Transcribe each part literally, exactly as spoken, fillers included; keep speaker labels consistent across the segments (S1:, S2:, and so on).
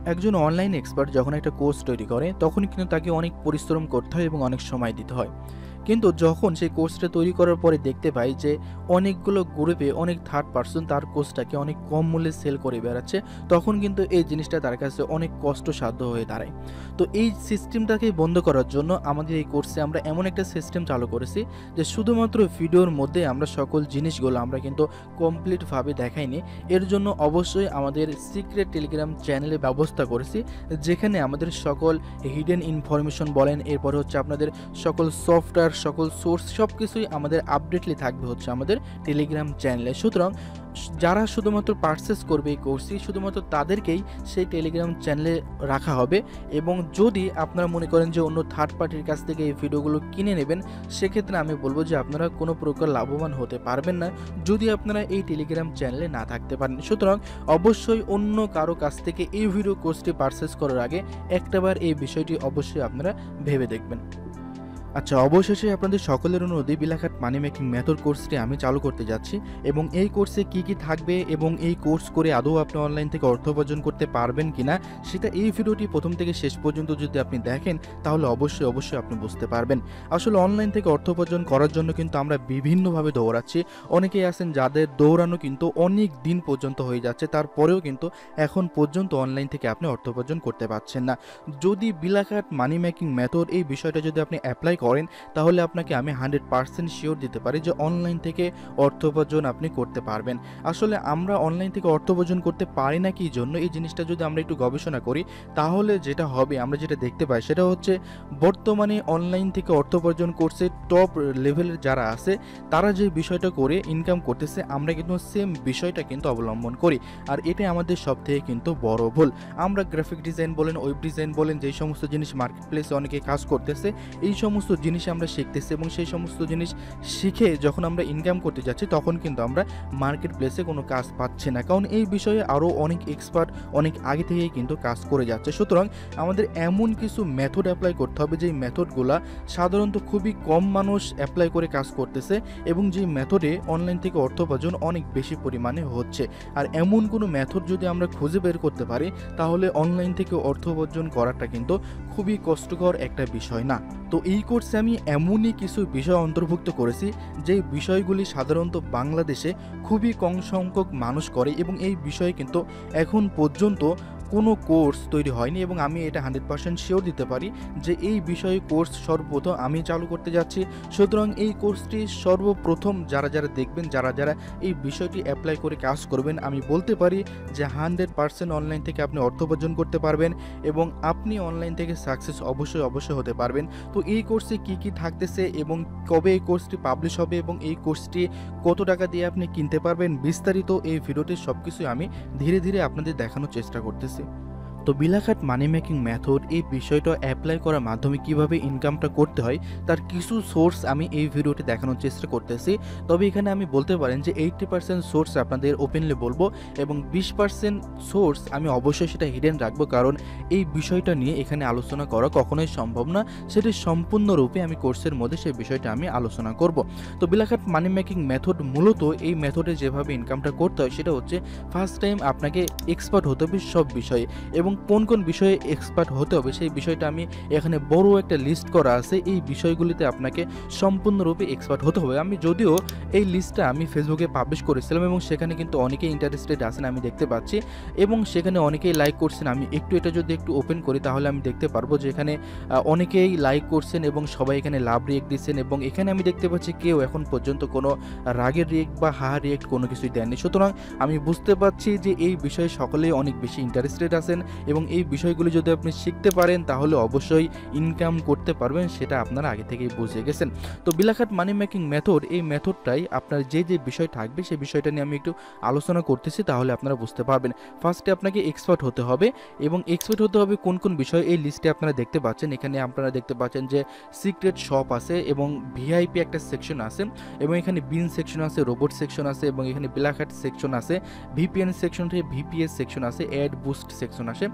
S1: একজন online expert যখন একটা কোর্স তৈরি করে তখন কিন্তু তাকে অনেক পরিশ্রম করতে হয় এবং অনেক সময় দিতে হয়। কিন্তু যখন সেই কোর্সটা তৈরি করার পরে দেখতে পাই যে অনেকগুলো গ্রুপে অনেক থার্ড পার্সন তার কোর্সটাকে অনেক কম মূল্যে সেল করে বেড়াচ্ছে, তখন কিন্তু এই জিনিসটা তার কাছে অনেক কষ্টসাধ্য হয়ে দাঁড়ায়। তো এই সিস্টেমটাকে বন্ধ করার জন্য আমাদের এই কোর্সে আমরা এমন একটা সিস্টেম চালু করেছি যে শুধুমাত্র ভিডিওর মধ্যে আমরা সকল জিনিসগুলো আমরা কিন্তু কমপ্লিটভাবে দেখাইনি। এর জন্য অবশ্যই আমাদের সিক্রেট টেলিগ্রাম চ্যানেলে ব্যবস্থা করেছি, যেখানে আমাদের সকল হিডেন ইনফরমেশন বলেন, এরপরে হচ্ছে আপনাদের সকল সফটওয়্যার, সকল সোর্স সব কিছুই আমাদের আপডেটলি থাকবে হচ্ছে আমাদের টেলিগ্রাম চ্যানেলে। সুতরাং যারা শুধুমাত্র পারচেস করবে এই কোর্সটি, শুধুমাত্র তাদেরকেই সেই টেলিগ্রাম চ্যানেলে রাখা হবে। এবং যদি আপনারা মনে করেন যে অন্য থার্ড পার্টির কাছ থেকে এই ভিডিওগুলো কিনে নেবেন, সেক্ষেত্রে আমি বলবো যে আপনারা কোনো প্রকার লাভবান হতে পারবেন না যদি আপনারা এই টেলিগ্রাম চ্যানেলে না থাকতে পারেন। সুতরাং অবশ্যই অন্য কারো কাছ থেকে এই ভিডিও কোর্সটি পারচেস করার আগে একটাবার এই বিষয়টি অবশ্যই আপনারা ভেবে দেখবেন। আচ্ছা, অবশেষে আপনাদের সকলের অনুরোধে বিলাখাত মানি মেকিং মেথড কোর্সটি আমি চালু করতে যাচ্ছি এবং এই কোর্সে কি কি থাকবে এবং এই কোর্স করে আদৌ আপনি অনলাইন থেকে অর্থ উপার্জন করতে পারবেন কিনা সেটা এই ভিডিওটি প্রথম থেকে শেষ পর্যন্ত যদি আপনি দেখেন তাহলে অবশ্যই অবশ্যই আপনি বুঝতে পারবেন। আসলে অনলাইন থেকে অর্থ উপার্জন করার জন্য কিন্তু আমরা বিভিন্নভাবে দৌড়াচ্ছি। অনেকেই আছেন যাদের দৌড়ানো কিন্তু অনেক দিন পর্যন্ত হয়ে যাচ্ছে, তারপরেও কিন্তু এখন পর্যন্ত অনলাইন থেকে আপনি অর্থ উপার্জন করতে পারছেন না। যদি বিলাখাত মানি মেকিং মেথড এই বিষয়টা যদি আপনি অ্যাপ্লাই করেন তাহলে আপনাকে আমি হান্ড্রেড পার্সেন্ট শিওর দিতে পারি যে অনলাইন থেকে অর্থ উপার্জন আপনি করতে পারবেন। আসলে আমরা অনলাইন থেকে অর্থ উপার্জন করতে পারি না কি জন্য, এই জিনিসটা যদি আমরা একটু গবেষণা করি তাহলে যেটা হবে, আমরা যেটা দেখতে পাই সেটা হচ্ছে বর্তমানে অনলাইন থেকে অর্থ উপার্জন করছে টপ লেভেলের যারা আছে তারা যে বিষয়টা করে ইনকাম করতেছে, আমরা কিন্তু সেম বিষয়টা কিন্তু অবলম্বন করি। আর এটাই আমাদের সব থেকে কিন্তু বড় ভুল। আমরা গ্রাফিক ডিজাইন বলেন, ওয়েব ডিজাইন বলেন, যেই সমস্ত জিনিস মার্কেট প্লেসে অনেকে কাজ করতেছে, এই সমস্ত জিনিস আমরা শিখতেছি এবং সেই সমস্ত জিনিস শিখে যখন আমরা ইনকাম করতে যাচ্ছি তখন কিন্তু আমরা মার্কেট প্লেসে কোনো কাজ পাচ্ছি না, কারণ এই বিষয়ে আরও অনেক এক্সপার্ট অনেক আগে থেকেই কিন্তু কাজ করে যাচ্ছে। সুতরাং আমাদের এমন কিছু মেথড অ্যাপ্লাই করতে হবে যেই মেথডগুলা সাধারণত খুবই কম মানুষ অ্যাপ্লাই করে কাজ করতেছে এবং যেই মেথডে অনলাইন থেকে অর্থ উপার্জন অনেক বেশি পরিমাণে হচ্ছে। আর এমন কোনো মেথড যদি আমরা খুঁজে বের করতে পারি তাহলে অনলাইন থেকে অর্থ উপার্জন করাটা কিন্তু খুবই কষ্টকর একটা বিষয় না। তো এই কোর্সে আমি এমনই কিছু বিষয় অন্তর্ভুক্ত করেছি যে বিষয়গুলি সাধারণত বাংলাদেশে খুবই কম সংখ্যক মানুষ করে এবং এই বিষয়ে কিন্তু এখন পর্যন্ত কোনো কোর্স তৈরি হয়নি এবং আমি এটা হান্ড্রেড পার্সেন্ট শিওর দিতে পারি যে এই বিষয়ে কোর্স সর্বপ্রথম আমি চালু করতে যাচ্ছি। সুতরাং এই কোর্সটি সর্বপ্রথম যারা যারা দেখবেন, যারা যারা এই বিষয়টি অ্যাপ্লাই করে কাজ করবেন, আমি বলতে পারি যে হান্ড্রেড পার্সেন্ট অনলাইন থেকে আপনি অর্থ উপার্জন করতে পারবেন এবং আপনি অনলাইন থেকে সাকসেস অবশ্যই অবশ্যই হতে পারবেন। তো এই কোর্সে কি কি থাকতেছে এবং কবে এই কোর্সটি পাবলিশ হবে এবং এই কোর্সটি কত টাকা দিয়ে আপনি কিনতে পারবেন, বিস্তারিত এই ভিডিওতে সব কিছুই আমি ধীরে ধীরে আপনাদের দেখানোর চেষ্টা করতেছি। তো বিলাখাত মানি মেকিং মেথড এই বিষয়টা অ্যাপ্লাই করার মাধ্যমে কিভাবে ইনকামটা করতে হয় তার কিছু সোর্স আমি এই ভিডিওতে দেখানোর চেষ্টা করতেছি। তবে এখানে আমি বলতে পারেন যে এইটটি পার্সেন্ট সোর্স আপনাদের ওপেনলি বলবো এবং বিশ পার্সেন্ট সোর্স আমি অবশ্যই সেটা হিডেন রাখবো, কারণ এই বিষয়টা নিয়ে এখানে আলোচনা করা কখনোই সম্ভব না। সেটি সম্পূর্ণরূপে আমি কোর্সের মধ্যে সেই বিষয়টা আমি আলোচনা করব। তো বিলাখাত মানি মেকিং মেথড মূলত এই মেথডে যেভাবে ইনকামটা করতে হয় সেটা হচ্ছে ফার্স্ট টাইম আপনাকে এক্সপার্ট হতে হবে সব বিষয়ে এবং কোন কোন বিষয়ে এক্সপার্ট হতে হবে সেই বিষয়টা আমি এখানে বড় একটা লিস্ট করা আছে। এই বিষয়গুলিতে আপনাকে সম্পূর্ণরূপে এক্সপার্ট হতে হবে। আমি যদিও এই লিস্টটা আমি ফেসবুকে পাবলিশ করেছিলাম এবং সেখানে কিন্তু অনেকেই ইন্টারেস্টেড আছেন আমি দেখতে পাচ্ছি এবং সেখানে অনেকেই লাইক করছেন। আমি একটু এটা যদি একটু ওপেন করি তাহলে আমি দেখতে পারবো যে এখানে অনেকেই লাইক করছেন এবং সবাই এখানে লাভ রিয়েক্ট দিচ্ছেন এবং এখানে আমি দেখতে পাচ্ছি কেউ এখন পর্যন্ত কোনো রাগের রিয়েক্ট বা হাহা রিয়েক্ট কোনো কিছুই দেননি। সুতরাং আমি বুঝতে পারছি যে এই বিষয়ে সকলেই অনেক বেশি ইন্টারেস্টেড আছেন এবং এই বিষয়গুলি যদি আপনি শিখতে পারেন তাহলে অবশ্যই ইনকাম করতে পারবেন, সেটা আপনারা আগে থেকেই বুঝে গেছেন। তো বিলাখাত মানি মেকিং মেথড এই মেথডটাই আপনার যে যে বিষয় থাকবে সেই বিষয়টা নিয়ে আমি একটু আলোচনা করতেছি, তাহলে আপনারা বুঝতে পারবেন। ফার্স্টে আপনাকে এক্সপার্ট হতে হবে এবং এক্সপার্ট হতে হবে কোন কোন বিষয় এই লিস্টে আপনারা দেখতে পাচ্ছেন। এখানে আপনারা দেখতে পাচ্ছেন যে সিক্রেট শপ আছে এবং ভিআইপি একটা সেকশন আছে এবং এখানে বিন সেকশন আছে, রোবট সেকশন আছে এবং এখানে বিলাখাত সেকশন আছে, ভিপিএন সেকশন থেকে ভিপিএস সেকশন আছে, অ্যাড বুস্ট সেকশন আছে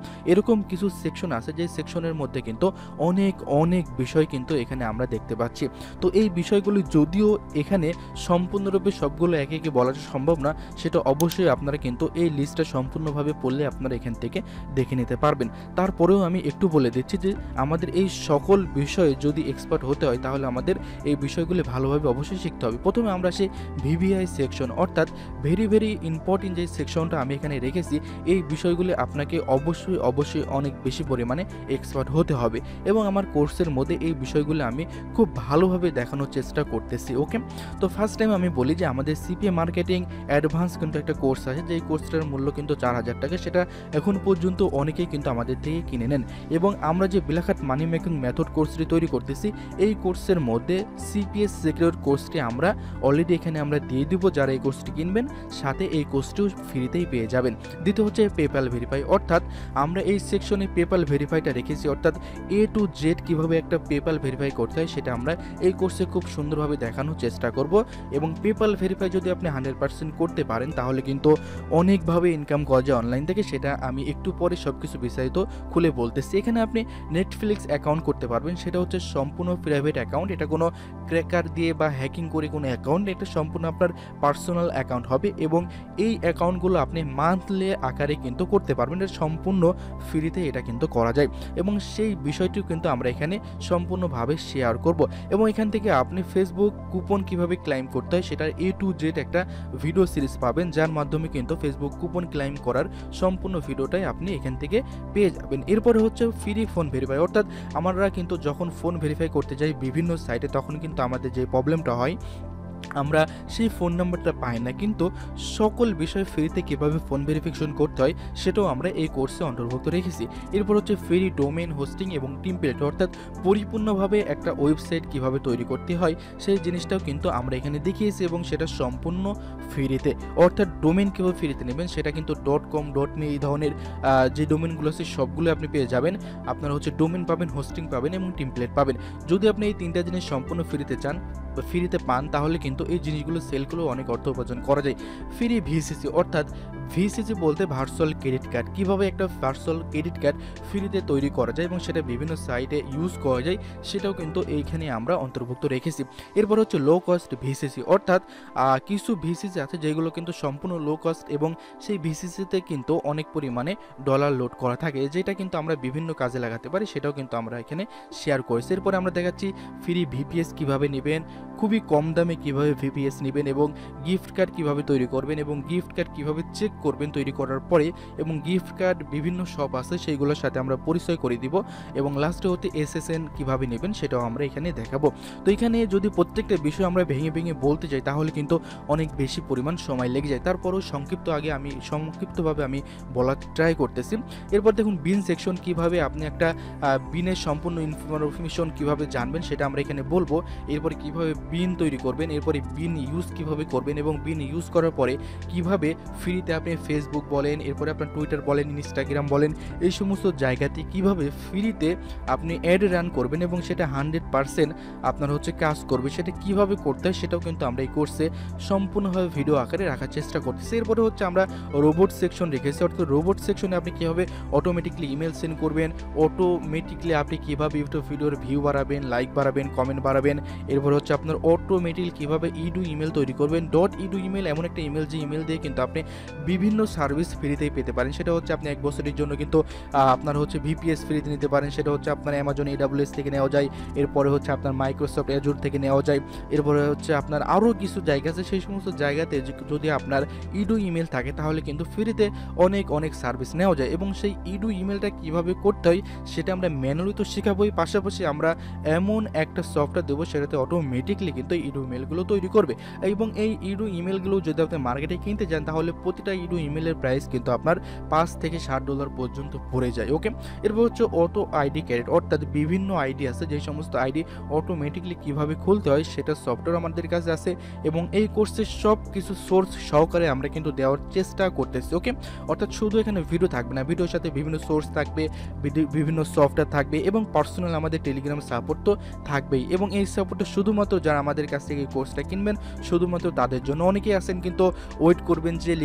S1: এরকম কিছু সেকশন আছে যে সেকশনের মধ্যে কিন্তু অনেক অনেক বিষয় কিন্তু এখানে আমরা দেখতে পাচ্ছি। তো এই বিষয়গুলি যদিও এখানে সম্পূর্ণরূপে সবগুলো একে একে বলা সম্ভব না, সেটা অবশ্যই আপনারা কিন্তু এই লিস্টটা সম্পূর্ণভাবে পড়লে আপনারা এখান থেকে দেখে নিতে পারবেন। তারপরেও আমি একটু বলে দিচ্ছি যে আমাদের এই সকল বিষয়ে যদি এক্সপার্ট হতে হয় তাহলে আমাদের এই বিষয়গুলি ভালোভাবে অবশ্যই শিখতে হবে। প্রথমে আমরা সেই ভিভিআই সেকশন অর্থাৎ ভেরি ভেরি ইম্পর্টেন্ট যে সেকশনটা আমি এখানে রেখেছি, এই বিষয়গুলি আপনাকে অবশ্যই অবশ্যই অনেক বেশি পরিমাণে এক্সপার্ট হতে হবে এবং আমার কোর্সের মধ্যে এই বিষয়গুলো আমি খুব ভালোভাবে দেখানোর চেষ্টা করতেছি। ওকে, তো ফার্স্ট টাইম আমি বলি যে আমাদের সিপিএ মার্কেটিং অ্যাডভান্স কিন্তু একটা কোর্স আছে, যেই কোর্সটার মূল্য কিন্তু চার হাজার টাকা। সেটা এখন পর্যন্ত অনেকেই কিন্তু আমাদের থেকে কিনে নেন এবং আমরা যে ব্ল্যাক মানি মেকিং মেথড কোর্সটি তৈরি করতেছি, এই কোর্সের মধ্যে সিপিএস সিকিউর কোর্সটি আমরা অলরেডি এখানে আমরা দিয়ে দিব। যারা এই কোর্সটি কিনবেন সাথে এই কোর্সটিও ফ্রিতেই পেয়ে যাবেন। দ্বিতীয় হচ্ছে পেপ্যাল ভেরিফাই, অর্থাৎ আমরা এই সেকশনে পেপ্যাল ভেরিফাইটা রেখেছি, অর্থাৎ এ টু জেড কীভাবে একটা পেপ্যাল ভেরিফাই করতে হয় সেটা আমরা এই কোর্সে খুব সুন্দরভাবে দেখানোর চেষ্টা করব। এবং পেপ্যাল ভেরিফাই যদি আপনি হান্ড্রেড পার্সেন্ট করতে পারেন তাহলে কিন্তু অনেকভাবে ইনকাম করা যায় অনলাইন থেকে, সেটা আমি একটু পরে সব কিছু বিস্তারিত খুলে বলতেছি। এখানে আপনি নেটফ্লিক্স অ্যাকাউন্ট করতে পারবেন, সেটা হচ্ছে সম্পূর্ণ প্রাইভেট অ্যাকাউন্ট, এটা কোনো ক্র্যাকার দিয়ে বা হ্যাকিং করে কোনো অ্যাকাউন্ট, এটা সম্পূর্ণ আপনার পার্সোনাল অ্যাকাউন্ট হবে এবং এই অ্যাকাউন্টগুলো আপনি মান্থলি আকারে কিন্তু করতে পারবেন। এটা সম্পূর্ণ ফ্রিতে এটা কিন্তু করা যায় এবং সেই বিষয়টিও কিন্তু আমরা এখানে সম্পূর্ণভাবে শেয়ার করব এবং এখান থেকে আপনি ফেসবুক কুপন কিভাবে ক্লাইম করতে হয় সেটার এ টু জেড একটা ভিডিও সিরিজ পাবেন, যার মাধ্যমে কিন্তু ফেসবুক কুপন ক্লাইম করার সম্পূর্ণ ভিডিওটাই আপনি এখান থেকে পেয়ে যাবেন। এরপরে হচ্ছে ফ্রি ফোন ভেরিফাই, অর্থাৎ আমরা কিন্তু যখন ফোন ভেরিফাই করতে যাই বিভিন্ন সাইটে তখন কিন্তু আমাদের যে প্রবলেমটা হয় আমরা সেই ফোন নাম্বারটা পাই না, কিন্তু সকল বিষয় ফ্রিতে কীভাবে ফোন ভেরিফিকেশন করতে হয় সেটাও আমরা এই কোর্সে অন্তর্ভুক্ত রেখেছি। এরপর হচ্ছে ফ্রি ডোমেইন হোস্টিং এবং টেমপ্লেট, অর্থাৎ পরিপূর্ণভাবে একটা ওয়েবসাইট কিভাবে তৈরি করতে হয় সেই জিনিসটাও কিন্তু আমরা এখানে দেখিয়েছি এবং সেটা সম্পূর্ণ ফ্রিতে, অর্থাৎ ডোমেইন কীভাবে ফ্রিতে নেবেন সেটা কিন্তু ডট কম ডট মি এই ধরনের যে ডোমেইনগুলো আছে সবগুলো আপনি পেয়ে যাবেন। আপনারা হচ্ছে ডোমেইন পাবেন, হোস্টিং পাবেন এবং টেমপ্লেট পাবেন। যদি আপনি এই তিনটা জিনিস সম্পূর্ণ ফ্রিতে চান বা ফ্রিতে পান তাহলে কিন্তু এই জিনিসগুলো সেলগুলো অনেক অর্থ উপার্জন করা যায়। ফ্রি ভিসিসি, অর্থাৎ ভিসিসি বলতে ভার্চুয়াল ক্রেডিট কার্ড, কীভাবে একটা ভার্চুয়াল ক্রেডিট কার্ড ফ্রিতে তৈরি করা যায় এবং সেটা বিভিন্ন সাইটে ইউজ করা যায় সেটাও কিন্তু এইখানে আমরা অন্তর্ভুক্ত রেখেছি। এরপর হচ্ছে লো কস্ট ভিসিসি, অর্থাৎ কিছু ভিসিসি আছে যেগুলো কিন্তু সম্পূর্ণ লো কস্ট এবং সেই ভিসিসিতে কিন্তু অনেক পরিমাণে ডলার লোড করা থাকে, যেটা কিন্তু আমরা বিভিন্ন কাজে লাগাতে পারি, সেটাও কিন্তু আমরা এখানে শেয়ার করেছি। এরপরে আমরা দেখাচ্ছি ফ্রি ভিপিএস কীভাবে নেবেন, খুবই কম দামে কীভাবে ভিপিএস নেবেন এবং গিফট কার্ড কীভাবে তৈরি করবেন এবং গিফট কার্ড কীভাবে চেক করবেন তৈরি করার পরে, এবং গিফট কার্ড বিভিন্ন শপ আছে সেইগুলোর সাথে আমরা পরিচয় করে দিব এবং লাস্টে হতে এসএসএন কীভাবে নেবেন সেটাও আমরা এখানে দেখাবো। তো এখানে যদি প্রত্যেকটা বিষয় আমরা ভেঙে ভেঙে বলতে যাই তাহলে কিন্তু অনেক বেশি পরিমাণ সময় লেগে যায়, তারপরেও সংক্ষিপ্ত আগে আমি সংক্ষিপ্তভাবে আমি বলার ট্রাই করতেছি। এরপর দেখুন বিন সেকশন, কীভাবে আপনি একটা বিনের সম্পূর্ণ ইনফরমেশন কীভাবে জানবেন সেটা আমরা এখানে বলবো। এরপরে কীভাবে বিন তৈরি করবেন, এরপরে বিন ইউজ কীভাবে করবেন এবং বিন ইউজ করার পরে কীভাবে ফ্রিতে আপনি ফেসবুক বলেন, এরপরে আপনার টুইটার বলেন, ইনস্টাগ্রাম বলেন, এই সমস্ত জায়গাতে কীভাবে ফ্রিতে আপনি অ্যাড রান করবেন এবং সেটা হান্ড্রেড পারসেন্ট আপনার হচ্ছে কাজ করবে, সেটা কীভাবে করতে হয় সেটাও কিন্তু আমরা এই কোর্সে সম্পূর্ণভাবে ভিডিও আকারে রাখার চেষ্টা করতেছি। এরপরে হচ্ছে আমরা রোবট সেকশন রেখেছি, অর্থাৎ রোবট সেকশনে আপনি কীভাবে অটোমেটিকলি ইমেল সেন্ড করবেন, অটোমেটিকলি আপনি কীভাবে ইউটিউব ভিডিওর ভিউ বাড়াবেন, লাইক বাড়াবেন, কমেন্ট বাড়াবেন। এরপর হচ্ছে আপনার অটোমেটিক কীভাবে ইডু ইমেল তৈরি করবেন, ডট ইডু ইমেল এমন একটা ইমেল যে ইমেল দিয়ে কিন্তু আপনি বিভিন্ন সার্ভিস ফ্রিতেই পেতে পারেন, সেটা হচ্ছে আপনি এক বছরের জন্য কিন্তু আপনার হচ্ছে ভিপিএস ফ্রিতে নিতে পারেন, সেটা হচ্ছে আপনার অ্যামাজন এডাব্লিউএস থেকে নেওয়া যায়, এরপরে হচ্ছে আপনার মাইক্রোসফট অ্যাজুর থেকে নেওয়া যায়, এরপরে হচ্ছে আপনার আরও কিছু জায়গা আছে, সেই সমস্ত জায়গাতে যদি আপনার ইডু ইমেল থাকে তাহলে কিন্তু ফ্রিতে অনেক অনেক সার্ভিস নেওয়া যায় এবং সেই ইডু ইমেলটা কীভাবে করতে হয় সেটা আমরা ম্যানুয়ালি তো শেখাবোই, পাশাপাশি আমরা এমন একটা সফটওয়্যার দেবো সেটাতে অটোমেটিকলি কিন্তু ইডু ইমেলগুলো তৈরি করবে এবং এই ইডু ইমেলগুলো যদি আপনি মার্কেটে কিনতে যান তাহলে প্রতিটা ইডু ইমেলের প্রাইস কিন্তু আপনার পাঁচ থেকে ষাট ডলার পর্যন্ত পড়ে যায়। ওকে, এরপর হচ্ছে অটো আইডি ক্যারেট, অর্থাৎ বিভিন্ন আইডি আছে যে সমস্ত আইডি অটোমেটিকলি কীভাবে খুলতে হয় সেটা সফটওয়্যার আমাদের কাছে আছে এবং এই কোর্সের সব কিছু সোর্স সহকারে আমরা কিন্তু দেওয়ার চেষ্টা করতেছি। ওকে, অর্থাৎ শুধু এখানে ভিডিও থাকবে না, ভিডিওর সাথে বিভিন্ন সোর্স থাকবে, বিভিন্ন সফটওয়্যার থাকবে এবং পার্সোনাল আমাদের টেলিগ্রাম সাপোর্ট তো থাকবেই এবং এই সাপোর্টটা শুধুমাত্র যারা আমাদের কাছ থেকে এই কোর্সটা কিনবেন শুধুমাত্র তাদের জন্য। অনেকেই আছেন কিন্তু ওয়েট করবেন যে লিখন ভাই এই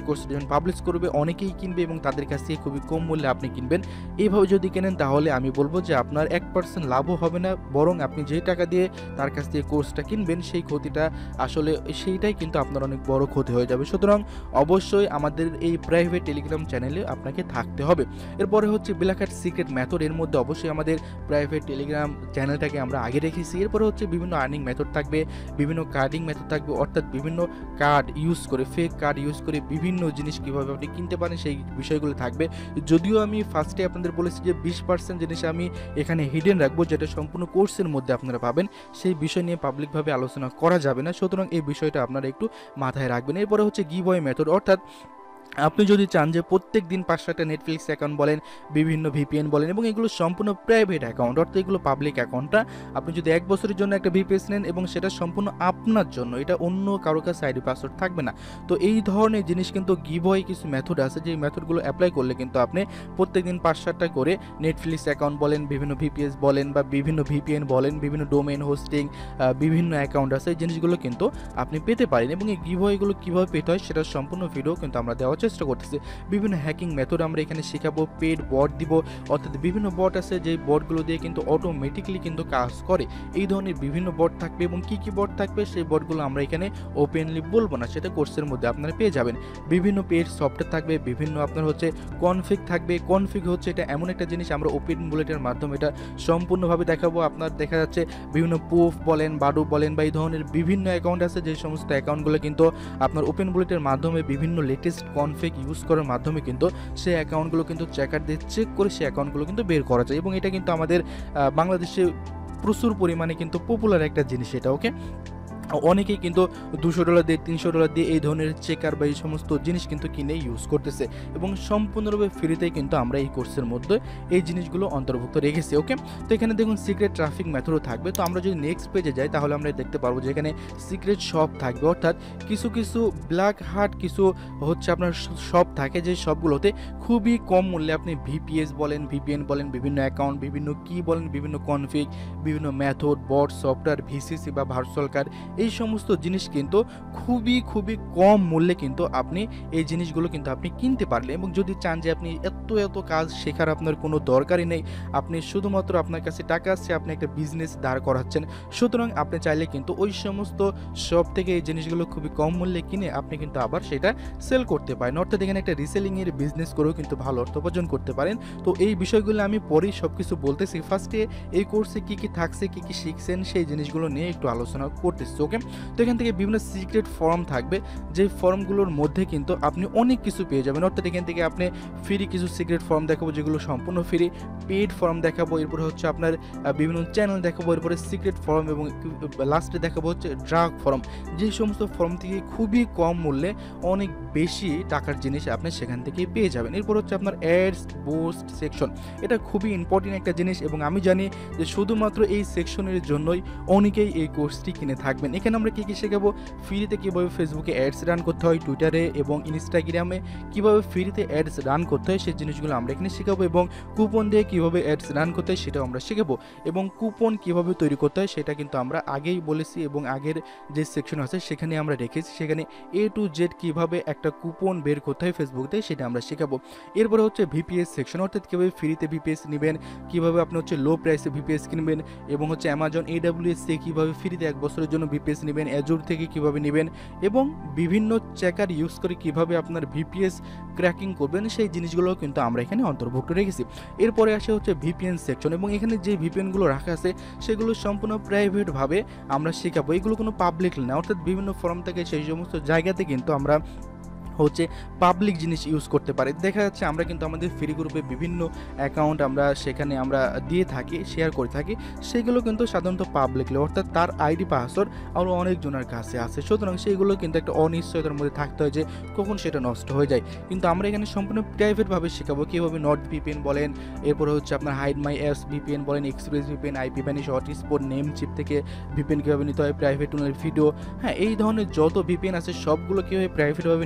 S1: কোর্স যখন পাবলিশ করবে অনেকেই কিনবে এবং তাদের কাছ থেকে খুবই কম মূল্যে আপনি কিনবেন। এইভাবে যদি কেনেন তাহলে আমি বলব যে আপনার এক পার্সেন্ট লাভও হবে না, বরং আপনি যে টাকা দিয়ে তার কাছ থেকে কোর্সটা কিনবেন সেই ক্ষতিটা আসলে সেইটাই কিন্তু আপনার অনেক বড় ক্ষতি হয়ে যাবে। সুতরাং অবশ্যই আমাদের এই প্রাইভেট টেলিগ্রাম চ্যানেলে আপনাকে থাকতে হবে। এরপরে হচ্ছে ব্ল্যাক হ্যাট সিক্রেট মেথড, এর মধ্যে অবশ্যই আমাদের প্রাইভেট টেলিগ্রাম চ্যানেলটাকে আমরা আগে রেখেছি। এরপরে হচ্ছে বিভিন্ন আর্নিং মেথড থাকবে, বিভিন্ন কার্ডিং মেথড থাকবে, অর্থাৎ বিভিন্ন কার্ড ইউজ করে, ফেক কার্ড ইউজ করে বিভিন্ন জিনিস কীভাবে আপনি কিনতে পারেন সেই বিষয়গুলো থাকবে। যদিও আমি ফার্স্টে আপনাদের বলেছি যে বিশ পার্সেন্ট জিনিস আমি এখানে হিডেন রাখবো, যেটা সম্পূর্ণ কোর্সের মধ্যে আপনারা পাবেন, সেই বিষয় নিয়ে পাবলিকভাবে আলোচনা করা যাবে না। সুতরাং এই বিষয়টা আপনারা একটু মাথায় রাখবেন। এরপরে হচ্ছে গিভঅ্যাওয়ে মেথড, অর্থাৎ আপনি যদি চান যে প্রত্যেক দিন পাঁচশোটা নেটফ্লিক্স অ্যাকাউন্ট বলেন, বিভিন্ন ভিপিএন বলেন, এবং এগুলো সম্পূর্ণ প্রাইভেট অ্যাকাউন্ট, অর্থাৎ এগুলো পাবলিক অ্যাকাউন্টটা আপনি যদি এক বছরের জন্য একটা ভিপিএস নেন এবং সেটা সম্পূর্ণ আপনার জন্য, এটা অন্য কারো কাছে আইডি পাসওয়ার্ড থাকবে না। তো এই ধরনের জিনিস কিন্তু গিভঅ্যাওয়ে কিছু মেথড আছে, যে মেথডগুলো অ্যাপ্লাই করলে কিন্তু আপনি প্রত্যেক দিন পাঁচ সাতটা করে নেটফ্লিক্স অ্যাকাউন্ট বলেন, বিভিন্ন ভিপিএস বলেন বা বিভিন্ন ভিপিএন বলেন, বিভিন্ন ডোমেইন হোস্টিং, বিভিন্ন অ্যাকাউন্ট আছে, এই জিনিসগুলো কিন্তু আপনি পেতে পারেন। এবং এই গিভঅ্যাওয়েগুলো কীভাবে পেতে হয় সেটার সম্পূর্ণ ভিডিও কিন্তু আমরা দেওয়ার চেষ্টা করতেছি। বিভিন্ন হ্যাকিং মেথড আমরা এখানে শেখাবো, পেড বট দিব, অর্থাৎ বিভিন্ন বট আছে যে বটগুলো দিয়ে কিন্তু অটোমেটিক্যালি কিন্তু কাজ করে, এই ধরনের বিভিন্ন বট থাকবে। এবং কি কি বট থাকবে সেই বটগুলো আমরা এখানে ওপেনলি বলবো না, সেটা কোর্সের মধ্যে আপনারা পেয়ে যাবেন। বিভিন্ন পেড সফটওয়্যার থাকবে, বিভিন্ন আপনার হচ্ছে কনফিগ থাকবে। কনফিগ হচ্ছে এটা এমন একটা জিনিস আমরা ওপেন বুলেটের মাধ্যমে এটা সম্পূর্ণভাবে দেখাবো। আপনার দেখা যাচ্ছে বিভিন্ন প্রুফ বলেন, বাডু বলেন বা এই ধরনের বিভিন্ন অ্যাকাউন্ট আছে, যে সমস্ত অ্যাকাউন্টগুলো কিন্তু আপনার ওপেন বুলেটের মাধ্যমে বিভিন্ন লেটেস্ট কনফিগ ইউজ করার মাধ্যমে কিন্তু সেই অ্যাকাউন্টগুলো কিন্তু চেকার দিয়ে চেক করে সেই অ্যাকাউন্টগুলো কিন্তু বের করা যায়। এবং এটা কিন্তু আমাদের বাংলাদেশে প্রচুর পরিমাণে কিন্তু পপুলার একটা জিনিস এটা। ওকে, অনেকেই কিন্তু দুশো ডলার দিয়ে তিনশো ডলার দিয়ে এই ধরনের চেকার বা এই সমস্ত জিনিস কিন্তু কিনে ইউজ করতেছে, এবং সম্পূর্ণরূপে ফ্রিতেই কিন্তু আমরা এই কোর্সের মধ্যে এই জিনিসগুলো অন্তর্ভুক্ত রেখেছি। ওকে, তো এখানে দেখুন সিক্রেট ট্রাফিক মেথডও থাকবে। তো আমরা যদি নেক্সট পেজে যাই তাহলে আমরা দেখতে পারবো যে এখানে সিক্রেট শপ থাকবে, অর্থাৎ কিছু কিছু ব্ল্যাক হার্ট কিছু হচ্ছে আপনার শপ থাকে, যে শপগুলোতে খুবই কম মূল্যে আপনি ভিপিএস বলেন, ভিপিএন বলেন, বিভিন্ন অ্যাকাউন্ট, বিভিন্ন কি বলেন, বিভিন্ন কনফিগ, বিভিন্ন মেথড, বট, সফটওয়্যার, ভিসিসি বা ভার্চুয়াল কার্ড, এই সমস্ত জিনিস কিন্তু খুবই খুবই কম মূল্যে কিন্তু আপনি এই জিনিসগুলো কিন্তু আপনি কিনতে পারলেন। এবং যদি চান যে আপনি এত এত কাজ শেখার আপনার কোনো দরকারই নেই, আপনি শুধুমাত্র আপনার কাছে টাকা আছে, আপনি একটা বিজনেস দাঁড় করাচ্ছেন, সুতরাং আপনি চাইলে কিন্তু ওই সমস্ত শপ থেকে এই জিনিসগুলো খুবই কম মূল্যে কিনে আপনি কিন্তু আবার সেটা সেল করতে পারেন, অর্থাৎ এখানে একটা রিসেলিংয়ের বিজনেস করেও কিন্তু ভালো অর্থ উপার্জন করতে পারেন। তো এই বিষয়গুলো আমি পরেই সব কিছু বলতেছি। ফার্স্টে এই কোর্সে কী কী থাকছে, কী কী শিখছেন সেই জিনিসগুলো নিয়ে একটু আলোচনা করতেছি। ওকে, তো এখান থেকে বিভিন্ন সিক্রেট ফর্ম থাকবে, যে ফর্মগুলোর মধ্যে কিন্তু আপনি অনেক কিছু পেয়ে যাবেন, অর্থাৎ এখান থেকে আপনি ফ্রি কিছু সিক্রেট ফর্ম দেখাবো যেগুলো সম্পূর্ণ ফ্রি, পেড ফর্ম দেখাবো, এরপরে হচ্ছে আপনার বিভিন্ন চ্যানেল দেখাবো, এরপরে সিক্রেট ফর্ম, এবং লাস্টে দেখাবো হচ্ছে ড্রাগ ফর্ম, যে সমস্ত ফর্ম থেকে খুবই কম মূল্যে অনেক বেশি টাকার জিনিস আপনি সেখান থেকেই পেয়ে যাবেন। এরপর হচ্ছে আপনার অ্যাডস বুস্ট সেকশন, এটা খুবই ইম্পর্টেন্ট একটা জিনিস, এবং আমি জানি যে শুধুমাত্র এই সেকশনের জন্যই অনেকেই এই কোর্সটি কিনে থাকবেন। এখানে আমরা কী কী শেখাবো, ফ্রিতে কীভাবে ফেসবুকে অ্যাডস রান করতে হয়, টুইটারে এবং ইনস্টাগ্রামে কীভাবে ফ্রিতে অ্যাডস রান করতে হয় সেই জিনিসগুলো আমরা এখানে শেখাবো, এবং কুপন দিয়ে কীভাবে অ্যাডস রান করতে হয় সেটাও আমরা শেখাবো, এবং কুপন কীভাবে তৈরি করতে হয় সেটা কিন্তু আমরা আগেই বলেছি, এবং আগের যে সেকশন আছে সেখানে আমরা রেখেছি, সেখানে এ টু জেড কীভাবে একটা কুপন বের করতে হয় ফেসবুকতে সেটা আমরা শেখাবো। এরপরে হচ্ছে ভিপিএস সেকশন, অর্থাৎ কীভাবে ফ্রিতে ভিপিএস নেবেন, কীভাবে আপনি হচ্ছে লো প্রাইসে ভিপিএস কিনবেন, এবং হচ্ছে অ্যামাজন এডাব্লিউএস থেকে কীভাবে ফ্রিতে এক বছরের জন্য ভিপিএস নেবেন, অ্যাজুর থেকে কীভাবে নেবেন, এবং বিভিন্ন চেকার ইউজ করে কীভাবে আপনার ভিপিএস ক্র্যাকিং করবেন সেই জিনিসগুলো কিন্তু আমরা এখানে অন্তর্ভুক্ত রেখেছি। এরপরে আসে হচ্ছে ভিপিএন সেকশন, এবং এখানে যে ভিপিএনগুলো রাখা আছে সেগুলো সম্পূর্ণ প্রাইভেটভাবে আমরা শেখাবো, এগুলো কোনো পাবলিক না, অর্থাৎ বিভিন্ন ফোরাম থেকে সেই সমস্ত জায়গাতে কিন্তু আমরা হচ্ছে পাবলিক জিনিস ইউজ করতে পারে। দেখা যাচ্ছে আমরা কিন্তু আমাদের ফ্রি গ্রুপে বিভিন্ন অ্যাকাউন্ট আমরা সেখানে আমরা দিয়ে থাকি, শেয়ার করে থাকি, সেগুলো কিন্তু সাধারণত পাবলিকলি, অর্থাৎ তার আইডি পাসওয়ার্ড আরও অনেকজনের কাছে আছে, সুতরাং সেইগুলো কিন্তু একটা অনিশ্চয়তার মধ্যে থাকতে হয় যে কখন সেটা নষ্ট হয়ে যায়। কিন্তু আমরা এখানে সম্পূর্ণ প্রাইভেটভাবে শেখাবো কীভাবে নর্থ ভিপিএন বলেন, এরপরে হচ্ছে আপনার হাইড মাই অ্যাপস ভিপিএন বলেন, express VPN, IP vanish, hotspot, name cheap থেকে ভিপিএন কীভাবে নিতে হয়, প্রাইভেট টুনের ভিডিও, হ্যাঁ এই ধরনের যত ভিপিএন আছে সবগুলো কীভাবে প্রাইভেটভাবে নিতে হয় সেটা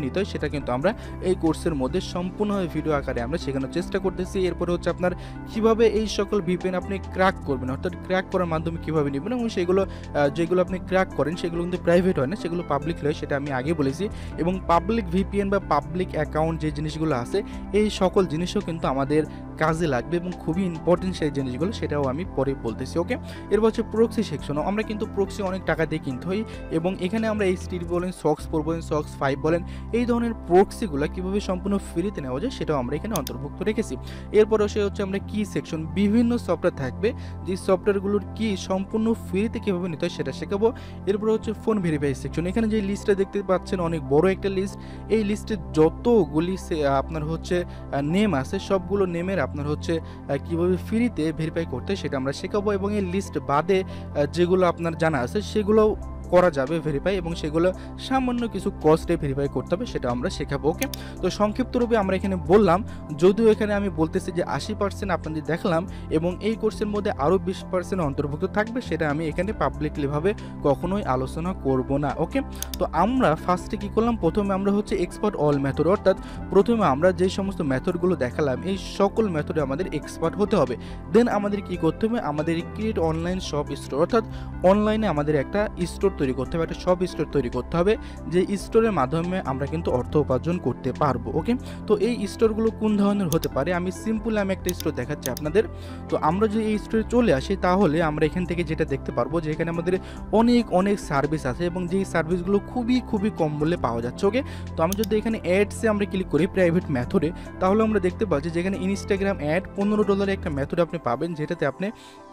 S1: সেটা কিন্তু আমরা এই কোর্সের মধ্যে সম্পূর্ণভাবে ভিডিও আকারে আমরা শেখানোর চেষ্টা করতেছি। এরপরে হচ্ছে আপনার কিভাবে এই সকল ভিপিএন আপনি ক্র্যাক করবেন, অর্থাৎ ক্র্যাক করার মাধ্যমে কিভাবে নেবেন এবং সেগুলো যেগুলো আপনি ক্র্যাক করেন সেগুলো কিন্তু প্রাইভেট হয় না, সেগুলো পাবলিক হয়, সেটা আমি আগে বলেছি। এবং পাবলিক ভিপিএন বা পাবলিক অ্যাকাউন্ট যে জিনিসগুলো আছে এই সকল জিনিসও কিন্তু আমাদের কাজে লাগবে এবং খুবই ইম্পর্টেন্ট সেই জিনিসগুলো, সেটাও আমি পরে বলতেছি। ওকে, এরপর হচ্ছে প্রক্সি সেকশনও আমরা কিন্তু প্রক্সি অনেক টাকা দিয়ে কিনতে হই এবং এখানে আমরা এইচটিডি বলেন, সক্স ফোর বলেন, সক্স ফাইভ বলেন, এই ধরনের প্রক্সিগুলো কীভাবে সম্পূর্ণ ফ্রিতে নেওয়া যায় সেটাও আমরা এখানে অন্তর্ভুক্ত রেখেছি। এরপরও সে হচ্ছে আমরা কি সেকশন, বিভিন্ন সফটওয়্যার থাকবে যে সফটওয়্যারগুলোর কি সম্পূর্ণ ফ্রিতে কীভাবে নিতে হয় সেটা শেখাবো। এরপর হচ্ছে ফোন ভেরিফাই সেকশন, এখানে যে লিস্টটা দেখতে পাচ্ছেন অনেক বড় একটা লিস্ট, এই লিস্টে যতগুলি আপনার হচ্ছে নেম আছে সবগুলো নেমের আপনার হচ্ছে কীভাবে ফ্রিতে ভেরিফাই করতে সেটা আমরা শেখাবো এবং এই লিস্ট বাদে যেগুলো আপনার জানা আছে সেগুলো করা যাবে ভেরিফাই এবং সেগুলো সামান্য কিছু কস্টে ভেরিফাই করতে হবে সেটা আমরা শেখাবো। ওকে, তো সংক্ষিপ্ত রূপে আমরা এখানে বললাম, যদিও এখানে আমি বলতেছি যে আশি পার্সেন্ট আপনাদের দেখালাম এবং এই কোর্সের মধ্যে আরও বিশ পার্সেন্ট অন্তর্ভুক্ত থাকবে, সেটা আমি এখানে পাবলিকলিভাবে কখনোই আলোচনা করব না। ওকে, তো আমরা ফার্স্টে কী করলাম, প্রথমে আমরা হচ্ছে এক্সপার্ট অল মেথড, অর্থাৎ প্রথমে আমরা যে সমস্ত মেথডগুলো দেখালাম এই সকল মেথডে আমাদের এক্সপার্ট হতে হবে। দেন আমাদের কি করতে হবে, আমাদের ক্রিয়েট অনলাইন শপ স্টোর, অর্থাৎ অনলাইনে আমাদের একটা স্টোর তৈরি করতে হবে, একটা শপ স্টোর তৈরি করতে হবে যে স্টোরের মাধ্যমে আমরা কিন্তু অর্থ উপার্জন করতে পারবো। ওকে, তো এই স্টোরগুলো কোন ধরনের হতে পারে, আমি সিম্পল আমি একটা স্টোর দেখাচ্ছি আপনাদের। তো আমরা যদি এই স্টোরে চলে আসি তাহলে আমরা এখান থেকে যেটা দেখতে পারবো যে এখানে আমাদের অনেক অনেক সার্ভিস আছে এবং যেই সার্ভিসগুলো খুবই খুবই কম মূল্যে পাওয়া যাচ্ছে। ওকে, তো আমি যদি এখানে অ্যাডসে আমরা ক্লিক করি প্রাইভেট মেথডে, তাহলে আমরা দেখতে পাচ্ছি যেখানে ইনস্টাগ্রাম অ্যাড পনেরো ডলারের একটা মেথড আপনি পাবেন, যেটাতে আপনি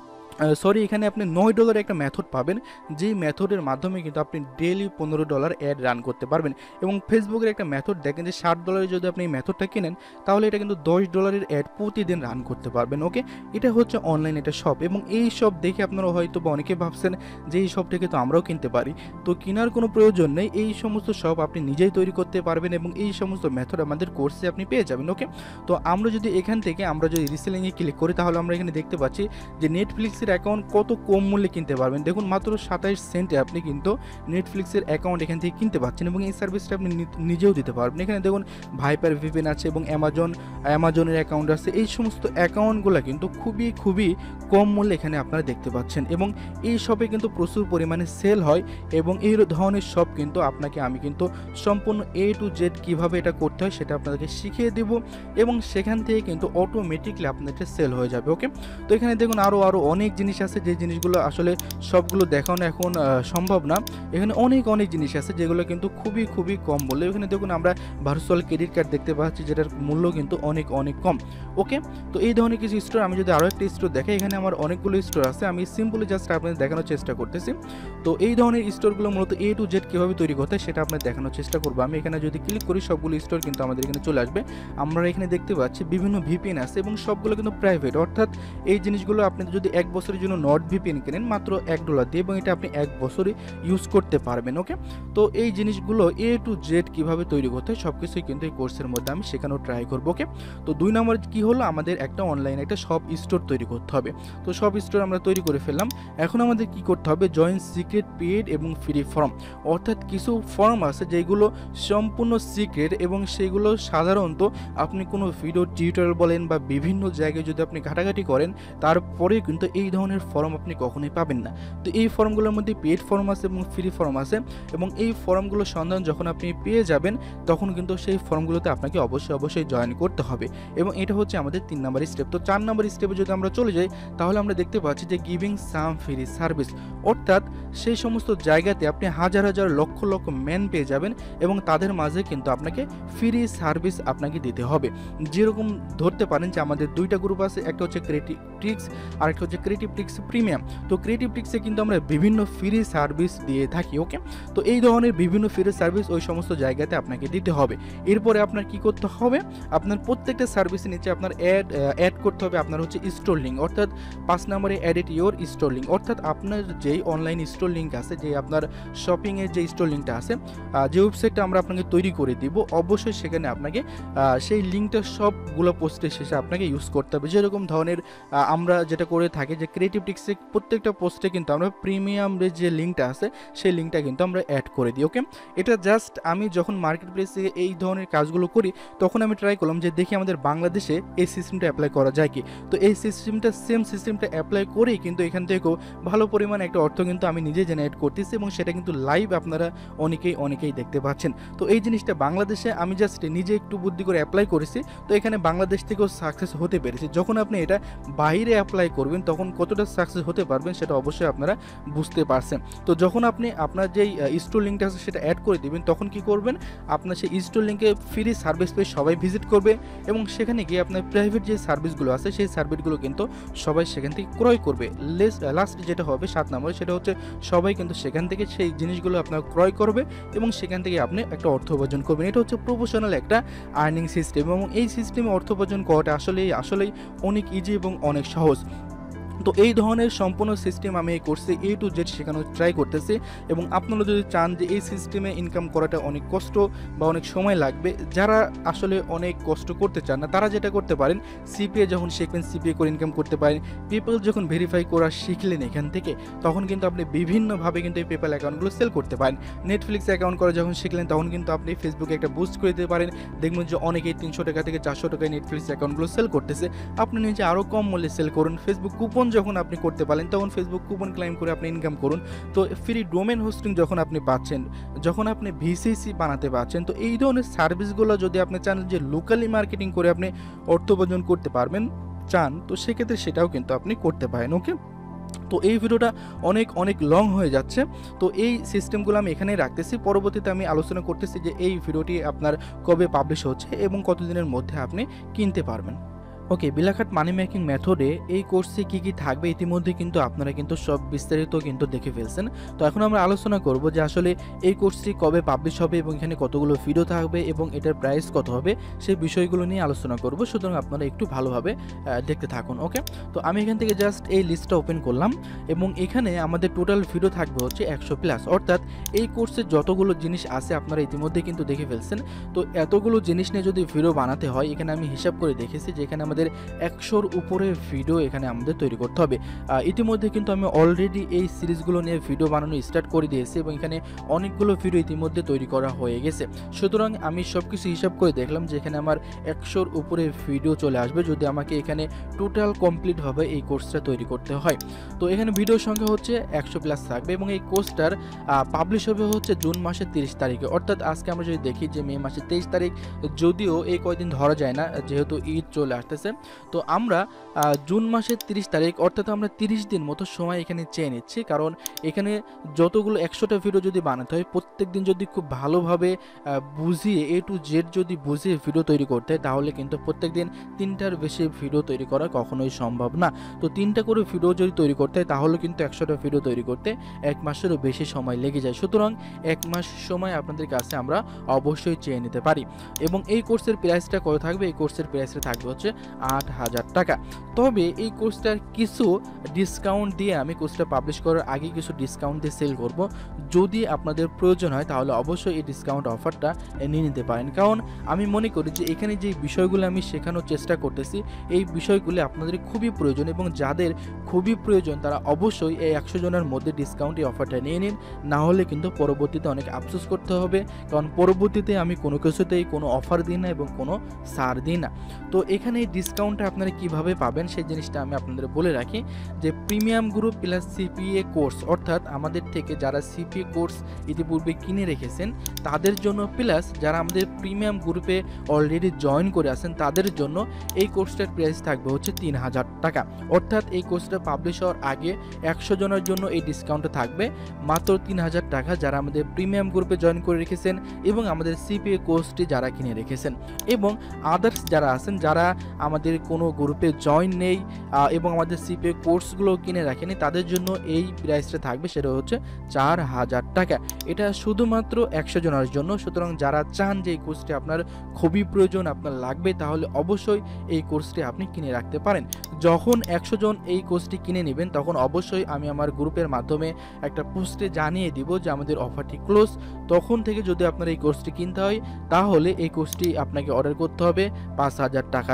S1: সরি এখানে আপনি নয় ডলারের একটা মেথড পাবেন, যেই মেথডের মাধ্যমে কিন্তু আপনি ডেইলি পনেরো ডলার অ্যাড রান করতে পারবেন। এবং ফেসবুকের একটা মেথড দেখেন যে ষাট ডলারে যদি আপনি এই মেথডটা কেনেন তাহলে এটা কিন্তু দশ ডলারের অ্যাড প্রতিদিন রান করতে পারবেন। ওকে, এটা হচ্ছে অনলাইন একটা শপ এবং এই শপ দেখে আপনারা হয়তো বা অনেকে ভাবছেন যে এই শপ থেকে তো আমরাও কিনতে পারি, তো কেনার কোনো প্রয়োজন নেই, এই সমস্ত শপ আপনি নিজেই তৈরি করতে পারবেন এবং এই সমস্ত মেথড আমাদের কোর্সে আপনি পেয়ে যাবেন। ওকে, তো আমরা যদি এখান থেকে আমরা যদি রিসেলিংয়ে ক্লিক করি তাহলে আমরা এখানে দেখতে পাচ্ছি যে নেটফ্লিক্সের অ্যাকাউন্ট কত কম মূল্যে কিনতে পারবেন। দেখুন মাত্র সাতাইশ সেন্টে আপনি কিন্তু নেটফ্লিক্সের অ্যাকাউন্ট এখান থেকে কিনতে পাচ্ছেন এবং এই সার্ভিসটা আপনি নিজেও দিতে পারবেন। এখানে দেখুন ভাইপার ভিপিএন আছে এবং অ্যামাজন অ্যামাজনের অ্যাকাউন্ট আছে, এই সমস্ত অ্যাকাউন্টগুলো কিন্তু খুবই খুবই কম মূল্যে এখানে আপনারা দেখতে পাচ্ছেন এবং এই শপে কিন্তু প্রচুর পরিমাণে সেল হয় এবং এই ধরনের শপ কিন্তু আপনাকে আমি কিন্তু সম্পূর্ণ এ টু জেড কীভাবে এটা করতে হয় সেটা আপনাদেরকে শিখিয়ে দেব এবং সেখান থেকে কিন্তু অটোমেটিকলি আপনাদের সেল হয়ে যাবে। ওকে, তো এখানে দেখুন আরও আরও অনেক জিনিস আছে যে জিনিসগুলো আসলে সবগুলো দেখানো এখন সম্ভব না, এখানে অনেক অনেক জিনিস আছে যেগুলো কিন্তু খুবই খুবই কম মূল্যে। এখানে দেখুন আমরা ভার্চুয়াল ক্রেডিট কার্ড দেখতে পাচ্ছি যেটার মূল্য কিন্তু অনেক অনেক কম। ওকে, তো এই ধরনের কিছু স্টোর, আমি যদি আরও একটা স্টোর দেখাই, এখানে আমার অনেকগুলো স্টোর আছে, আমি সিম্পলি জাস্ট আপনাদের দেখানোর চেষ্টা করতেছি। তো এই ধরনের স্টোরগুলো মূলত এ টু জেড কীভাবে তৈরি করতে হয় সেটা আপনাদের দেখানোর চেষ্টা করবো। আমি এখানে যদি ক্লিক করি সবগুলো স্টোর কিন্তু আমাদের এখানে চলে আসবে। আমরা এখানে দেখতে পাচ্ছি বিভিন্ন ভিপিএন আছে এবং সবগুলো কিন্তু প্রাইভেট, অর্থাৎ এই জিনিসগুলো আপনি যদি এক বছরের জন্য নট ভিপিএন কেনেন মাত্র এক ডলার দিয়ে এবং এটা আপনি এক বছরই ইউজ করতে পারবেন। ওকে, তো এই জিনিসগুলো এ টু জেড কীভাবে তৈরি করতে হয় সব কিছুই কিন্তু এই কোর্সের মধ্যে আমি শেখানোর ট্রাই করবো। ওকে, তো দুই নম্বর কী হলো, আমাদের একটা অনলাইন একটা শপ স্টোর তৈরি করতে হবে। তো শপ স্টোর আমরা তৈরি করে ফেললাম, এখন আমাদের কি করতে হবে, জয়েন সিক্রেট পেড এবং ফ্রি ফর্ম, অর্থাৎ কিছু ফর্ম আছে যেগুলো সম্পূর্ণ সিক্রেট এবং সেগুলো সাধারণত আপনি কোনো ভিডিও টিউটোরিয়াল বলেন বা বিভিন্ন জায়গায় যদি আপনি ঘাটাঘাটি করেন তারপরে কিন্তু এই ধরনের ফর্ম আপনি কখনোই পাবেন না। তো এই ফর্মগুলোর মধ্যে পেড ফর্ম আছে এবং ফ্রি ফর্ম আছে এবং এই ফর্মগুলোর সন্ধান যখন আপনি পেয়ে যাবেন তখন কিন্তু সেই ফর্মগুলোতে আপনাকে অবশ্যই অবশ্যই জয়েন করতে হবে এবং এটা হচ্ছে আমাদের তিন নম্বর স্টেপ। তো চার নম্বর স্টেপে যদি আমরা চলে যাই তাহলে আমরা দেখতে পাচ্ছি যে গিভিং সাম ফ্রি সার্ভিস, অর্থাৎ সেই সমস্ত জায়গাতে আপনি হাজার হাজার লক্ষ লক্ষ ম্যান পেয়ে যাবেন এবং তাদের মাঝে কিন্তু আপনাকে ফ্রি সার্ভিস আপনাকে দিতে হবে। যেরকম ধরতে পারেন যে আমাদের দুইটা গ্রুপ আছে, একটা হচ্ছে ক্রিয়েটিভ ট্রিক্স আর একটা হচ্ছে ক্রিয়েটিভ ট্রিক্স প্রিমিয়াম। তো ক্রিয়েটিভ ট্রিক্সে কিন্তু আমরা বিভিন্ন ফ্রি সার্ভিস দিয়ে থাকি। ওকে, তো এই ধরনের বিভিন্ন ফ্রি সার্ভিস ওই সমস্ত জায়গাতে আপনাকে দিতে হবে। এরপরে আপনার কি করতে হবে, আপনার প্রত্যেকটা সার্ভিসের নিচে আপনার অ্যাড অ্যাড করতে হবে আপনার হচ্ছে স্টোর লিঙ্ক, অর্থাৎ পাঁচ নম্বরে এডিট ইউর স্টোর লিঙ্ক, অর্থাৎ আপনার যেই অনলাইন স্টোর লিঙ্ক আছে, যে আপনার শপিংয়ের যে স্টোর লিঙ্কটা আছে, যে ওয়েবসাইটটা আমরা আপনাকে তৈরি করে দিব, অবশ্যই সেখানে আপনাকে সেই লিঙ্কটা সবগুলো পোস্টের শেষে আপনাকে ইউজ করতে হবে। যেরকম ধরনের আমরা যেটা করে থাকি যে ক্রিয়েটিভ টিক্সে প্রত্যেকটা পোস্টে কিন্তু আমরা প্রিমিয়ামের যে লিঙ্কটা আছে সেই লিঙ্কটা কিন্তু আমরা অ্যাড করে দিই। ওকে, এটা জাস্ট আমি যখন মার্কেট প্লেসে এই ধরনের কাজগুলো করি তখন আমি ট্রাই করলাম যে দেখি আমাদের বাংলাদেশে এই সিস্টেমটা অ্যাপ্লাই করা যায় কি। তো এই সিস্টেমটা সেম সিস্টেমটা অ্যাপ্লাই করেই কিন্তু এখান থেকেও ভালো পরিমাণে একটা অর্থ কিন্তু আমি নিজে জেনারেট করতেছি এবং সেটা কিন্তু লাইভ আপনারা অনেকেই অনেকেই দেখতে পাচ্ছেন। তো এই জিনিসটা বাংলাদেশে আমি জাস্ট নিজে একটু বুদ্ধি করে অ্যাপ্লাই করেছি, তো এখানে বাংলাদেশ থেকেও সাকসেস হতে পেরেছি। যখন আপনি এটা বাইরে অ্যাপ্লাই করবেন তখন কতটা সাকসেস হতে পারবেন সেটা অবশ্যই আপনারা বুঝতে পারছেন। তো যখন আপনি আপনার যেই স্টোর লিঙ্কটা আছে সেটা অ্যাড করে দিবেন তখন কি করবেন, আপনার সেই স্টোর লিঙ্কে ফ্রি সার্ভিস পেজ সবাই ভিজিট করবে এবং সেখানে গিয়ে আপনার প্রাইভেট যে সার্ভিসগুলো আছে সেই সার্ভিসগুলো কিন্তু সবাই সেখান থেকে ক্রয় করবে। লাস্ট যেটা হবে সাত নম্বরে সেটা হচ্ছে সবাই কিন্তু সেখান থেকে সেই জিনিসগুলো আপনার ক্রয় করবে এবং সেখান থেকে আপনি একটা অর্থ উপার্জন করবেন। এটা হচ্ছে প্রফেশনাল একটা আর্নিং সিস্টেম এবং এই সিস্টেমে অর্থ উপার্জন করাটা আসলেই আসলেই অনেক ইজি এবং অনেক সহজ। তো এই ধরনের সম্পূর্ণ সিস্টেম আমি এই কোর্সে এ টু জেড শেখানোর ট্রাই করতেছি এবং আপনারা যদি চান যে এই সিস্টেমে ইনকাম করাটা অনেক কষ্ট বা অনেক সময় লাগবে, যারা আসলে অনেক কষ্ট করতে চান না তারা যেটা করতে পারেন, সিপিএ যখন শিখবেন সিপিএ করে ইনকাম করতে পারেন। পেপ্যাল যখন ভেরিফাই করা শিখলেন এখান থেকে তখন কিন্তু আপনি বিভিন্নভাবে কিন্তু এই পেপ্যাল অ্যাকাউন্টগুলো সেল করতে পারেন। নেটফ্লিক্স অ্যাকাউন্ট করা যখন শিখলেন তখন কিন্তু আপনি ফেসবুকে একটা বুস্ট করে দিতে পারেন। দেখবেন যে অনেকেই তিনশো টাকা থেকে চারশো টাকায় নেটফ্লিক্স অ্যাকাউন্টগুলো সেল করতেছে, আপনি নিজে আরও কম মূল্যে সেল করুন। ফেসবুক কুপন যখন আপনি করতে পারেন তখন ফেসবুক কুপন ক্লেম করে আপনি ইনকাম করুন। তো ফ্রি ডোমেন হোস্টিং যখন আপনি পাচ্ছেন, যখন আপনি ভিসিসি বানাতে পারছেন, তো এই ধরনের সার্ভিসগুলো যদি আপনি চান যে লোকালি মার্কেটিং করে আপনি অর্থ উপার্জন করতে পারবেন চান, তো সেক্ষেত্রে সেটাও কিন্তু আপনি করতে পারেন। ওকে, তো এই ভিডিওটা অনেক অনেক লং হয়ে যাচ্ছে, তো এই সিস্টেমগুলো আমি এখানেই রাখতেছি। পরবর্তীতে আমি আলোচনা করতেছি যে এই ভিডিওটি আপনার কবে পাবলিশ হচ্ছে এবং কতদিনের মধ্যে আপনি কিনতে পারবেন। ওকে, বিলাখাট মানি মেকিং মেথডে এই কোর্সে কী কী থাকবে ইতিমধ্যে কিন্তু আপনারা কিন্তু সব বিস্তারিত কিন্তু দেখে ফেলছেন। তো এখন আমরা আলোচনা করব যে আসলে এই কোর্সটি কবে পাবলিশ হবে এবং এখানে কতগুলো ভিডিও থাকবে এবং এটার প্রাইস কত হবে সেই বিষয়গুলো নিয়ে আলোচনা করব। সুতরাং আপনারা একটু ভালোভাবে দেখতে থাকুন। ওকে, তো আমি এখান থেকে জাস্ট এই লিস্টটা ওপেন করলাম এবং এখানে আমাদের টোটাল ভিডিও থাকবে হচ্ছে একশো প্লাস, অর্থাৎ এই কোর্সে যতগুলো জিনিস আছে আপনারা ইতিমধ্যে কিন্তু দেখে ফেলছেন। তো এতগুলো জিনিস নিয়ে যদি ভিডিও বানাতে হয়, এখানে আমি হিসাব করে দেখেছি যে এখানে আমাদের একশোর উপরে ভিডিও এখানে আমাদের তৈরি করতে হবে। ইতিমধ্যে কিন্তু আমি অলরেডি এই সিরিজগুলো নিয়ে ভিডিও বানানো স্টার্ট করে দিয়েছি এবং এখানে অনেকগুলো ভিডিও ইতিমধ্যে তৈরি করা হয়ে গেছে। সুতরাং আমি সব কিছু হিসাব করে দেখলাম যে এখানে আমার একশোর উপরে ভিডিও চলে আসবে যদি আমাকে এখানে টোটাল কমপ্লিটভাবে এই কোর্সটা তৈরি করতে হয়। তো এখানে ভিডিওর সংখ্যা হচ্ছে একশো প্লাস থাকবে এবং এই কোর্সটার পাবলিশ হবে হচ্ছে জুন মাসের তিরিশ তারিখে, অর্থাৎ আজকে আমরা যদি দেখি যে মে মাসের তেইশ তারিখ, যদিও এই কয়দিন ধরা যায় না যেহেতু ঈদ চলে আসতেছে, তো আমরা জুন মাসের তিরিশ তারিখ অর্থাৎ আমরা তিরিশ দিন মতো সময় এখানে চেয়ে নিচ্ছি। কারণ এখানে যতগুলো একশোটা ভিডিও যদি বানাতে হয়, প্রত্যেক দিন যদি খুব ভালোভাবে বুঝিয়ে এ টু জেড যদি বুঝিয়ে ভিডিও তৈরি করতে হয় তাহলে কিন্তু প্রত্যেক দিন তিনটার বেশি ভিডিও তৈরি করা কখনোই সম্ভব না। তো তিনটা করে ভিডিও যদি তৈরি করতে হয় তাহলে কিন্তু একশোটা ভিডিও তৈরি করতে এক মাসেরও বেশি সময় লেগে যায়। সুতরাং এক মাস সময় আপনাদের কাছে আমরা অবশ্যই চেয়ে নিতে পারি এবং এই কোর্সের প্রাইসটা কত থাকবে, এই কোর্সের প্রাইসটা থাকবে হচ্ছে আট হাজার টাকা। তবে এই কোর্সটার কিছু ডিসকাউন্ট দিয়ে আমি কোর্সটা পাবলিশ করার আগে কিছু ডিসকাউন্ট দিয়ে সেল করব। যদি আপনাদের প্রয়োজন হয় তাহলে অবশ্যই এই ডিসকাউন্ট অফারটা নিয়ে নিতে পারেন, কারণ আমি মনে করি যে এখানে যে বিষয়গুলো আমি শেখানোর চেষ্টা করতেছি এই বিষয়গুলি আপনাদের খুবই প্রয়োজন এবং যাদের খুবই প্রয়োজন তারা অবশ্যই এই একশো জনের মধ্যে ডিসকাউন্ট এই অফারটা নিয়ে নিন, না হলে কিন্তু পরবর্তীতে অনেক আফসোস করতে হবে। কারণ পরবর্তীতে আমি কোনো কিছুতেই কোনো অফার দিই না এবং কোনো ছাড় দিই না। তো এখানে এই ডিসকাউন্টটা আপনারা কিভাবে পাবেন সেই জিনিসটা আমি আপনাদের বলে রাখি যে premium group plus CPA course, অর্থাৎ আমাদের থেকে যারা সিপিএ কোর্স ইতিপূর্বে কিনে রেখেছেন তাদের জন্য, প্লাস যারা আমাদের প্রিমিয়াম গ্রুপে অলরেডি জয়েন করে আছেন তাদের জন্য এই কোর্সটার প্রাইস থাকবে হচ্ছে তিন হাজার টাকা। অর্থাৎ এই কোর্সটা পাবলিশ হওয়ার আগে একশো জনের জন্য এই ডিসকাউন্টটা থাকবে মাত্র তিন হাজার টাকা, যারা আমাদের প্রিমিয়াম গ্রুপে জয়েন করে রেখেছেন এবং আমাদের সিপিএ কোর্সটি যারা কিনে রেখেছেন। এবং আদার্স যারা আছেন যারা আমাদের কোনো গ্রুপে জয়েন নেই এবং আমাদের সিপিএ কোর্সগুলো কিনে রাখেনি তাদের জন্য এই প্রাইসটা থাকবে সেটা হচ্ছে চার হাজার টাকা। এটা শুধুমাত্র একশো জনের জন্য। সুতরাং যারা চান যে এই কোর্সটি আপনার খুবই প্রয়োজন, আপনার লাগবে, তাহলে অবশ্যই এই কোর্সটি আপনি কিনে রাখতে পারেন। যখন একশো জন এই কোর্সটি কিনে নেবেন তখন অবশ্যই আমি আমার গ্রুপের মাধ্যমে একটা পোস্টে জানিয়ে দিব যে আমাদের অফারটি ক্লোজ। তখন থেকে যদি আপনার এই কোর্সটি কিনতে হয় তাহলে এই কোর্সটি আপনাকে অর্ডার করতে হবে পাঁচ হাজার টাকা দিয়ে। অর্থাৎ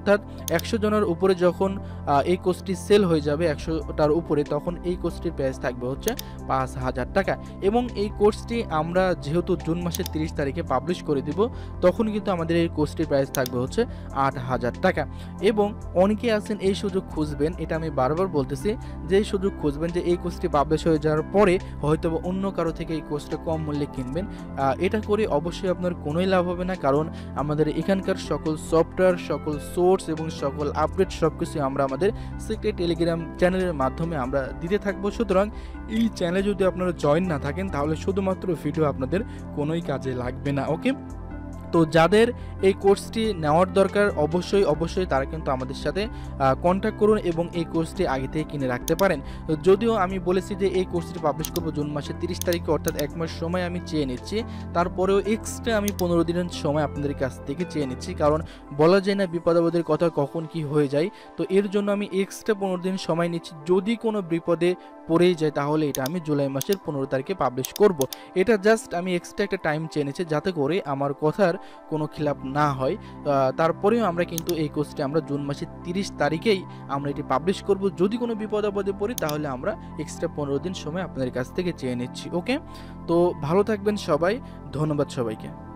S1: অর্থাৎ একশো জনের উপরে যখন এই কোর্সটি সেল হয়ে যাবে একশোটার উপরে, তখন এই কোর্সটির প্রাইস থাকবে হচ্ছে পাঁচ হাজার টাকা। এবং এই কোর্সটি আমরা যেহেতু জুন মাসের তিরিশ তারিখে পাবলিশ করে দিব, তখন কিন্তু আমাদের এই কোর্সটির প্রাইস থাকবে হচ্ছে আট হাজার টাকা। এবং অনেকে আছেন এই সুযোগ খুঁজবেন, এটা আমি বারবার বলতেছি যে এই সুযোগ খুঁজবেন যে এই কোর্সটি পাবলিশ হয়ে যাওয়ার পরে হয়তো অন্য কারো থেকে এই কোর্সটা কম মূল্যে কিনবেন। এটা করে অবশ্যই আপনার কোনোই লাভ হবে না, কারণ আমাদের এখানকার সকল সফটওয়্যার, সকল সোর্স এবং সকল আপডেট সব কিছু আমরা আমাদের সিক্রেট টেলিগ্রাম চ্যানেলের মাধ্যমে আমরা দিতে থাকবো। সুতরাং এই চ্যানেলে যদি আপনারা জয়েন না থাকেন তাহলে শুধুমাত্র ভিডিও আপনাদের কোনোই কাজে লাগবে না। ওকে, তো যাদের এই কোর্সটি নেওয়ার দরকার অবশ্যই অবশ্যই তারা কিন্তু আমাদের সাথে কন্ট্যাক্ট করুন এবং এই কোর্সটি আগে থেকে কিনে রাখতে পারেন। যদিও আমি বলেছি যে এই কোর্সটি পাবলিশ করবো জুন মাসের তিরিশ তারিখে, অর্থাৎ এক মাস সময় আমি চেয়ে নিচ্ছি, তারপরেও এক্সট্রা আমি পনেরো দিনের সময় আপনাদের কাছ থেকে চেয়ে নিচ্ছি, কারণ বলা যায় না বিপদ আপদের কথা কখন কি হয়ে যায়। তো এর জন্য আমি এক্সট্রা পনেরো দিন সময় নিচ্ছি। যদি কোনো বিপদে পড়েই যায় তাহলে এটা আমি জুলাই মাসের পনেরো তারিখে পাবলিশ করব। এটা জাস্ট আমি এক্সট্রা একটা টাইম চেয়ে নিচ্ছি যাতে করে আমার কথার কোনো খিলাপ না হয়। তারপরেও আমরা কিন্তু এই কোর্সটি আমরা জুন মাসের তিরিশ তারিখেই আমরা এটি পাবলিশ করব। যদি কোনো বিপদ আপদে পড়ি তাহলে আমরা এক্সট্রা পনেরো দিন সময় আপনাদের কাছ থেকে চেয়ে নিচ্ছি। ওকে, তো ভালো থাকবেন সবাই, ধন্যবাদ সবাইকে।